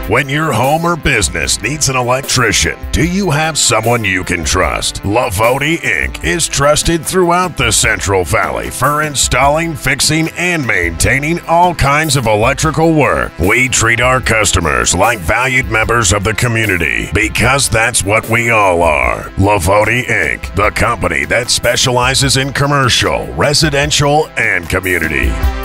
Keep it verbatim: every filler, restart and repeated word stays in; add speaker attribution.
Speaker 1: When your home or business needs an electrician, do you have someone you can trust? Lovotti Incorporated is trusted throughout the Central Valley for installing, fixing, and maintaining all kinds of electrical work. We treat our customers like valued members of the community because that's what we all are. Lovotti Incorporated, the company that specializes in commercial, residential, and community.